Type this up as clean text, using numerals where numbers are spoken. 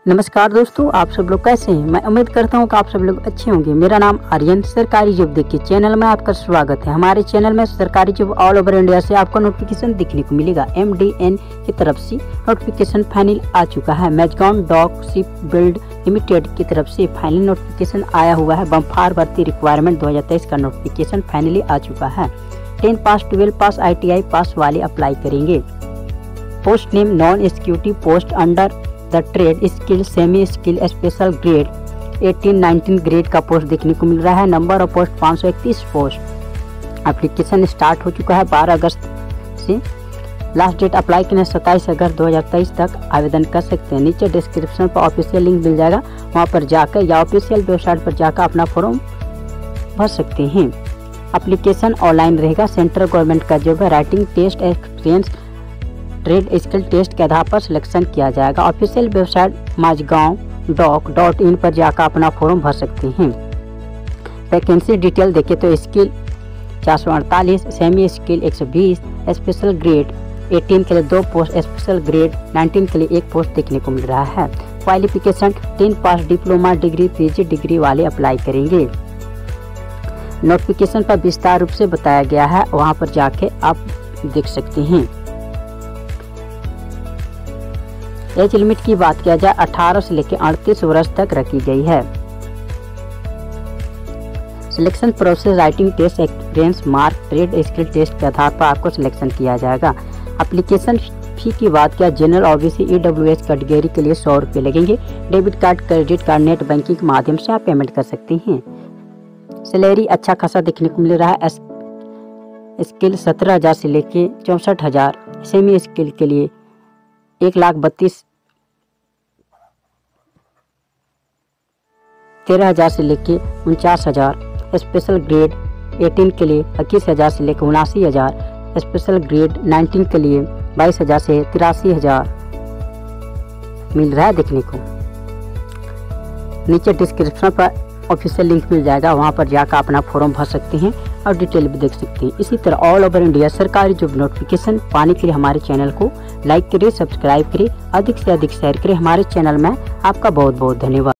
नमस्कार दोस्तों, आप सब लोग कैसे हैं। मैं उम्मीद करता हूं कि आप सब लोग अच्छे होंगे। मेरा नाम आर्यन, सरकारी जॉब देखिए चैनल में आपका स्वागत है। हमारे चैनल में सरकारी जॉब ऑल ओवर इंडिया से आपको नोटिफिकेशन दिखने को मिलेगा। MDN की तरफ से नोटिफिकेशन फाइनल आ चुका है। Mazagaon dock ship build limited की तरफ से फाइनल नोटिफिकेशन आया हुआ है। बम्फार भर्ती रिक्वायरमेंट 2023 का नोटिफिकेशन फाइनली आ चुका है। 10 पास 12 पास ITI पास वाले अप्लाई करेंगे। Post name non executive post under the trade skill semi skill special grade 18-19 grade का पोस्ट देखने को मिल रहा है। Number of post 531 post. Application start हो चुका है 12 अगस्त से। लास्ट डेट अप्लाई करने 27 अगस्त 2023 तक आवेदन कर सकते हैं। नीचे डिस्क्रिप्शन पर ऑफिशियल लिंक मिल जाएगा, वहां पर जाकर या ऑफिशियल वेबसाइट पर जाकर अपना फॉर्म भर सकते हैं। एप्लीकेशन ऑनलाइन रहेगा। सेंट्रल गवर्नमेंट का जॉब है। Writing test experience trade skill test के आधार पर सिलेक्शन किया जाएगा। ऑफिशियल वेबसाइट majgaon.in पर जाकर अपना फॉर्म भर सकते हैं। वैकेंसी डिटेल देखें तो skill 448, semi skill 120, special grade 18 के लिए 2 पोस्ट, स्पेशल ग्रेड 19 के लिए 1 पोस्ट देखने को मिल रहा है। Qualification 10 pass diploma degree PG degree वाले अप्लाई करेंगे। नोटिफिकेशन पर विस्तार रूप से बताया गया है, वहां पर जाके आप देख सकते हैं। एज लिमिट की बात किया जाए 18 से लेकर 38 वर्ष तक रखी गई है। Selection process writing test experience mark trade skill test के आधार पर आपको सिलेक्शन किया जाएगा। एप्लीकेशन फी की बात किया जनरल OBC EWS कैटेगरी के लिए 100 रुपये लगेंगे। Debit card credit card net banking के माध्यम से आप पेमेंट कर सकते हैं। सैलरी अच्छा खासा देखने को मिल रहा है। स्किल 17,000 से लेके 64,000। सेमी स्किल के लिए 1,32,13,000 से लेके 49,000। स्पेशल ग्रेड 18 के लिए 21,000 से लेकर 79,000। स्पेशल ग्रेड 19 के लिए 22,000 से 83,000 मिल रहा है देखने को। नीचे डिस्क्रिप्शन पर ऑफिशियल लिंक मिल जाएगा, वहां पर जाकर अपना फॉर्म भर सकते हैं और डिटेल भी देख सकते हैं। इसी तरह ऑल ओवर इंडिया सरकारी जॉब नोटिफिकेशन पाने के लिए हमारे चैनल को लाइक करिए, सब्सक्राइब करिए, अधिक से अधिक शेयर करिए। हमारे चैनल में आपका बहुत बहुत धन्यवाद।